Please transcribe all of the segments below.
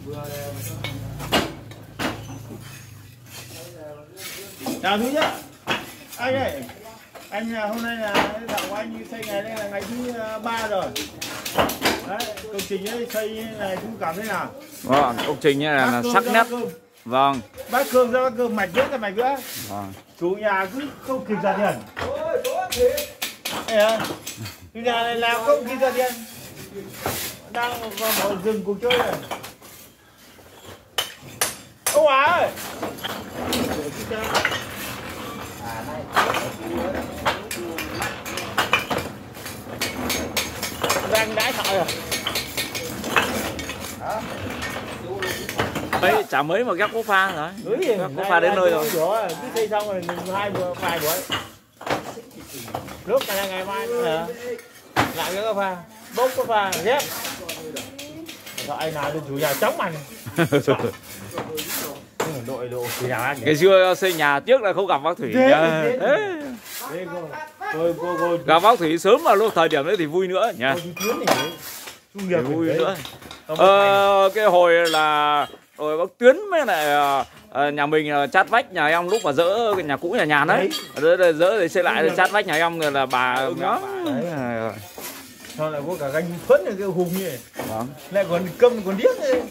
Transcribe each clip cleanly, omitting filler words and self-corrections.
Chào chú nhá. Anh ơi, anh hôm nay là dạo của anh xây ngày đây là ngày thứ 3 rồi. Đấy, công trình ấy xây này chú cảm thấy nào? Vâng, công trình là sắc nét. Vâng. Bác cơm ra bác cơm mạch nữa, mạch nữa. Vâng. Chủ nhà cứ không kịp ra tiền. Chủ nhà này làm không kịp ra tiền. Đang vào rừng cuộc chơi này. Ông Hòa ơi. Đang đái thợ rồi. Đấy, chả mấy mà ghép có pha rồi. Có pha đến nơi rồi. Cứ xây xong rồi ngừng vài buổi. Lúc này ngày mai nữa lại cái có pha, bốc có pha ghép. Sao anh nào được chủ nhà chóng mày. Độ cái xưa xây nhà trước là không gặp bác Thủy. Gặp bác Thủy sớm vào lúc thời điểm đấy thì vui nữa nhỉ. Vui nữa. Cái hồi là rồi bác Tuyến với lại nhà mình chát vách nhà em lúc mà dỡ cái nhà cũ nhà nhàn đấy, dỡ để xây lại chát vách nhà em rồi là bà ngắm. Sao lại có cả gánh phấn này cái hùng này. Vâng. Lại còn câm còn điếc này.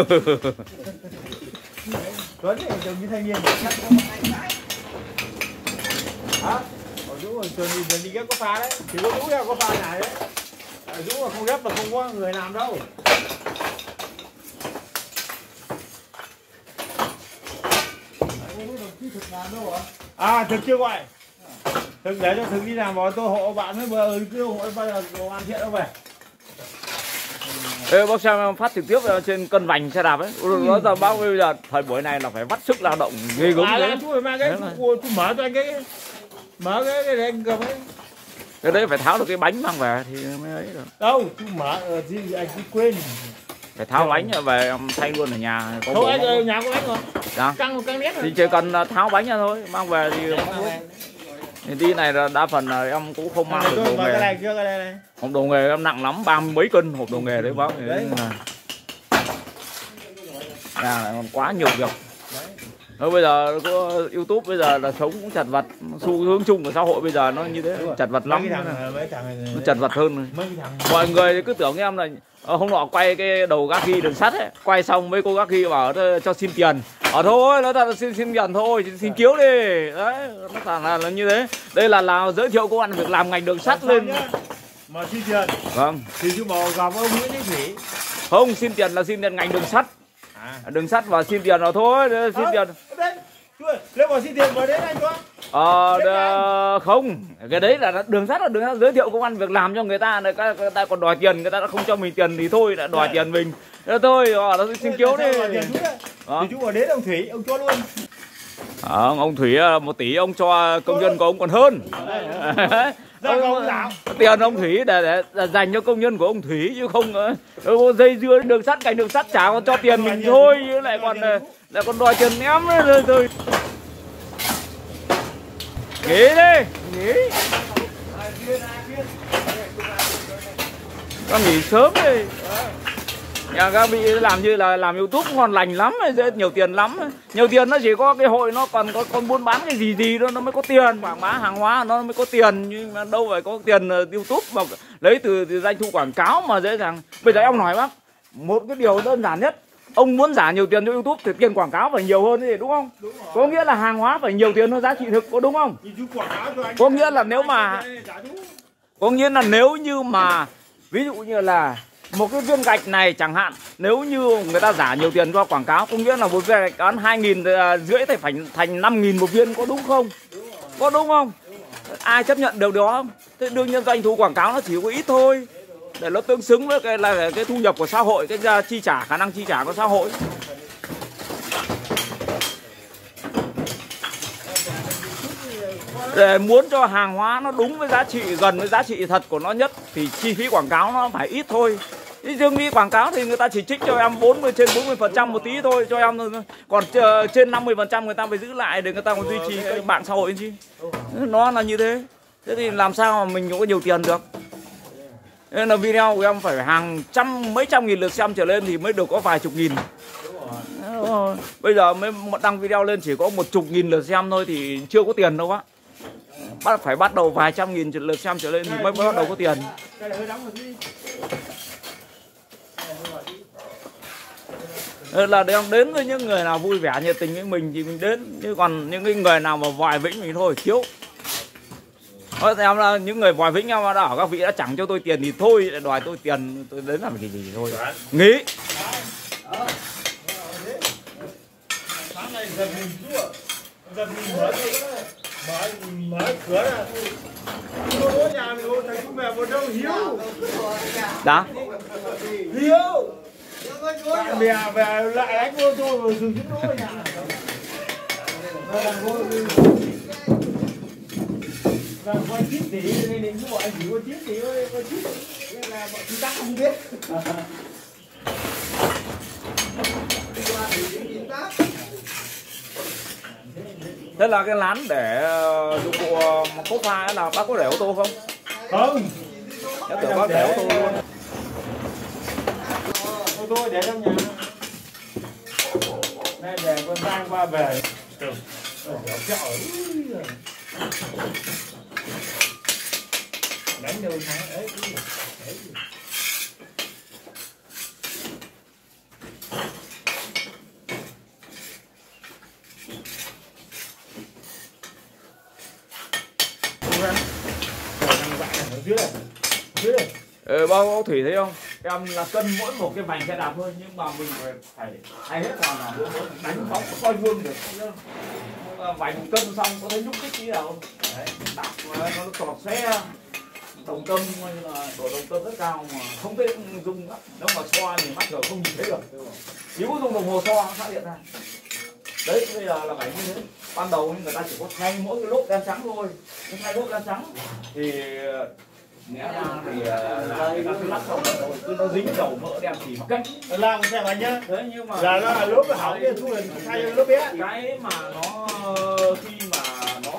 Tuấn này trông như thanh niên. Hả? Ở Dũng rồi chuẩn đi ghép có pha đấy. Chỉ có Dũng ghép có pha này đấy. Dũng mà không ghép là không có người làm đâu. À thực chưa gọi. Thực để cho thực đi làm vào tôi hộ bạn với bờ cứ hộ bao giờ hoàn thiện đâu về. Ê, bác xem em phát trực tiếp trên cân vành xe đạp ấy. Nói ra bác bây giờ thời buổi này là phải vắt sức lao động ghê gớm đấy. Chú phải mang cái chú mở cho anh cái mở cái để anh cầm ấy. Cái đấy phải tháo được cái bánh mang về thì mới ấy được. Đâu, chú mở gì anh cứ quên. Phải tháo bánh về em thay luôn ở nhà. Không anh ở nhà có bánh rồi. Dạ. Căng nét rồi. Thì chỉ cần tháo bánh ra thôi, mang về thì thì đi này là đa phần là em cũng không mang được đồ nghề. Cái này chưa cái này. Hộp đồ nghề em nặng lắm, 30 mấy cân hộp đồ nghề đấy bác. Đấy. Là còn quá nhiều việc. Thôi bây giờ có YouTube bây giờ là sống cũng chật vật, xu hướng chung của xã hội bây giờ nó như thế, chật vật lắm. Nó chật vật hơn. Mọi người cứ tưởng em là hôm nọ quay cái đầu gác ghi đường sắt ấy, quay xong mấy cô gác ghi bảo cho xin tiền. Thôi nó là xin tiền thôi, xin cứu đi. Đấy, nó thẳng là như thế. Đây là giới thiệu công an việc làm ngành đường sắt lên. Mà xin tiền. Vâng. Thì chú bảo gặp ông Nguyễn Thế Thủy. Không, xin tiền là xin tiền ngành đường sắt. Đường sắt và xin tiền rồi thôi, xin tiền. Nếu mà xin tiền vào đến anh có? Không, cái đấy là đường sắt giới thiệu công an việc làm cho người ta, người ta còn đòi tiền, người ta đã không cho mình tiền thì thôi, đã đòi tiền mình. Thế thôi, nó xin cứu đi. Thì chú bảo đến ông Thủy, ông cho luôn. Ông Thủy 1 tỷ ông cho công nhân của ông còn hơn. Tiền ông Thủy để dành cho công nhân của ông Thủy chứ không dây dưa đường sắt, cảnh đường sắt chả còn cho tiền mình thôi, lại còn đòi tiền em rồi. Nghỉ đi, nghỉ. Con nghỉ sớm đi. Nhà các vị làm như là làm YouTube ngon lành lắm, nhiều tiền lắm. Nhiều tiền nó chỉ có cái hội nó còn có con buôn bán cái gì đó nó mới có tiền, quảng bá hàng hóa nó mới có tiền, nhưng mà đâu phải có tiền YouTube mà lấy từ doanh thu quảng cáo mà dễ dàng. Bây giờ em nói bác, một cái điều đơn giản nhất, ông muốn giả nhiều tiền cho YouTube thì tiền quảng cáo phải nhiều hơn thì đúng không? Đúng, có nghĩa là hàng hóa phải nhiều tiền hơn giá trị thực, có đúng không? Có nghĩa là nếu như mà ví dụ như là một cái viên gạch này chẳng hạn, nếu như người ta giả nhiều tiền cho quảng cáo, có nghĩa là một viên gạch bán 2.500 thì phải thành 5.000 một viên, có đúng không? Có đúng không? Ai chấp nhận điều đó không? Thế đương nhiên doanh thu quảng cáo nó chỉ có ít thôi, để nó tương xứng với cái thu nhập của xã hội, cái chi trả, khả năng chi trả của xã hội. Để muốn cho hàng hóa nó đúng với giá trị, gần với giá trị thật của nó nhất thì chi phí quảng cáo nó phải ít thôi. Dương đi quảng cáo thì người ta chỉ trích cho em trên 40% một tí thôi cho em, còn trên 50% người ta phải giữ lại để người ta còn duy trì cái mạng xã hội chứ. Nó là như thế. Thế thì làm sao mà mình có nhiều tiền được? Nên là video của em phải hàng trăm mấy trăm nghìn lượt xem trở lên thì mới được có vài chục nghìn. Đúng rồi. Bây giờ mới đăng video lên chỉ có 10.000 lượt xem thôi thì chưa có tiền đâu á. Phải bắt đầu vài trăm nghìn lượt xem trở lên thì mới bắt đầu có tiền. Là đang đến với những người nào vui vẻ nhiệt tình với mình thì mình đến, chứ còn những cái người nào mà vòi vĩnh mình thôi thiếu. Em là những người vòi vĩnh em đã ở các vị đã chẳng cho tôi tiền thì thôi, đòi tôi tiền tôi đến làm cái gì thôi. Nghĩ. Sáng nay giật mình chưa? Giật mình mở cửa ra. Cô nhà mình thầy chú mẹ vào đâu Hiếu. Đó. Hiếu. Bạn bè về lại đánh ô tô rồi dừng cái đỗ nhà. Và quay 9 tỷ nên đến gọi anh chỉ có 9 tỷ thôi, có 9 tỷ là bọn chúng ta không biết. Thế là cái lán để dụng cụ cốt pha là bác có để ô tô không? Không. Em tưởng bác để ô tô luôn. Ô tô để trong nhà. Đây để con Giang qua về. Đánh đâu thắng ấy. Bao Thủy thấy không? Em là cân mỗi một cái vành xe đạp thôi, nhưng mà mình phải thay hết toàn là đánh bóng coi vuông được. Vành cân xong có thấy nhúc nhích tí đâu. Đấy, đạp nó trọt xe đồng tâm, như là độ đồng tâm rất cao mà không thể dùng lắm. Nếu mà xoa thì mắt rồi không nhìn thấy được. Chỉ có dùng đồng hồ xoa nó phát hiện ra. Đấy, bây giờ là phải như thế. Ban đầu người ta chỉ có thay mỗi cái lốp đen trắng thôi. Thay lốp đen trắng thì nghĩa ra thì người ta cứ lắc xong rồi cứ nó dính dầu mỡ đen thì mặc cách làm xem anh nhá. đấy, nhưng mà là nó là lốp nó hỏng cái thu hình thay lốp bé. Cái mà nó khi mà nó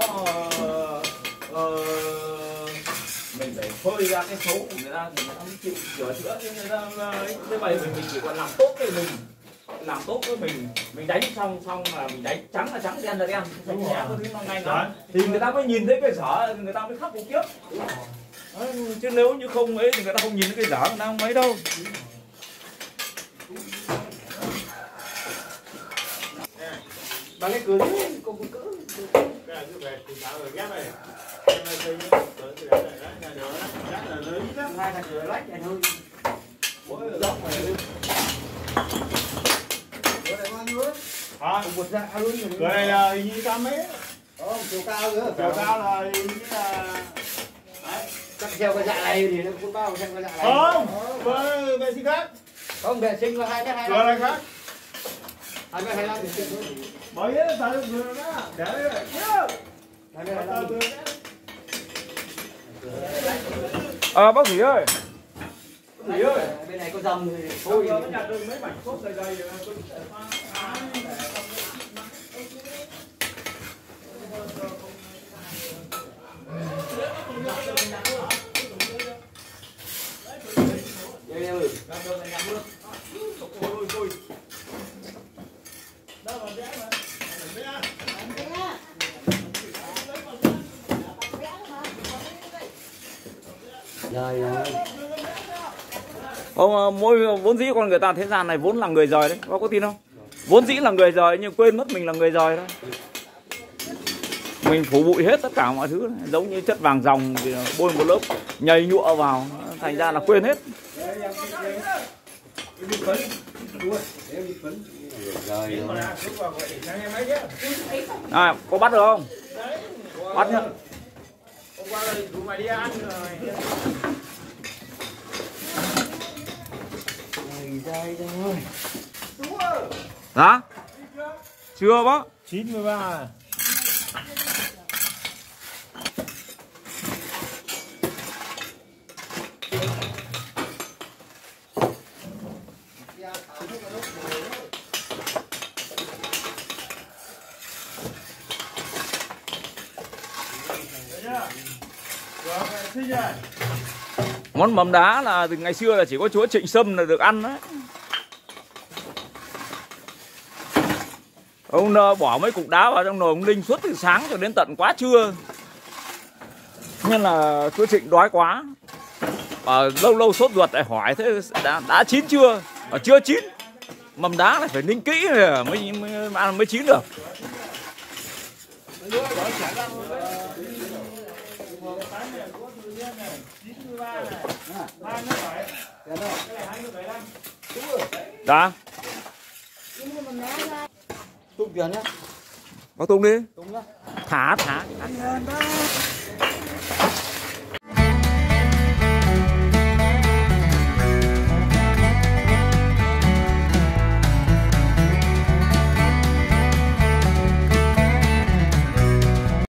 mình phải phơi ra cái xấu của người ta thì người ta mới chịu sửa chữa, chứ người ta thế vậy mình chỉ còn làm tốt cái mình làm tốt với mình đánh xong là mình đánh trắng là trắng, đen là đen, sạch sẽ cái thứ nó ngay ngắn thì người ta mới nhìn thấy cái dở, người ta mới khắc phục tiếp. Đấy, chứ nếu như không ấy thì người ta không nhìn thấy cái dở, người ta không mấy đâu. Bằng cái cửa đấy, con cửa cái này cứ về thì sao rồi ghép này. Em ơi chơi nhá, cửa cái đấy nhà đường đó, chắc là lớn lắm. Hai thằng cửa lách này thôi. Mỗi dốc này luôn. Cửa này bao nhiêu? Hả? Một dạ luôn. Cửa này là hình như cao mấy? Chiều cao nữa. Chiều cao là hình như là đấy. Chắc treo cái dạ này thì nó cũng bao xem cái dạ này. Không, vệ sinh khác. Không, vệ sinh là 2m25. Cửa này khác. 2m25 thì xịn thôi. Bởi vì nó xài được người đó. Để đây. Bác Thủy ơi. Bác Thủy ơi. Bên này có dầm thì thôi. Nó nhặt được mấy mảnh xốp dày dày. Mỗi vốn dĩ con người ta thế gian này vốn là người giời đấy, bác có tin không? Vốn dĩ là người giời nhưng quên mất mình là người giời đó. Mình phủ bụi hết tất cả mọi thứ, giống như chất vàng ròng thì bôi một lớp nhầy nhụa vào, thành ra là quên hết. À, có bắt được không? Bắt nhá. Hôm qua là tụi mày đi ăn rồi. Đó. Chưa bác. 93. Rồi, xin rồi. Món mắm đá là từ ngày xưa là chỉ có chúa Trịnh Sâm là được ăn đấy. Ông bỏ mấy cục đá vào trong nồi ông ninh suốt từ sáng cho đến tận quá trưa. Nên là chúa Trịnh đói quá. Lâu lâu sốt ruột lại hỏi thế đã chín chưa? Chưa chín. Mầm đá lại phải ninh kỹ mới ăn mới chín được. Đã. Tung tiền nhá. Có tung đi. Tung nhá. Thả.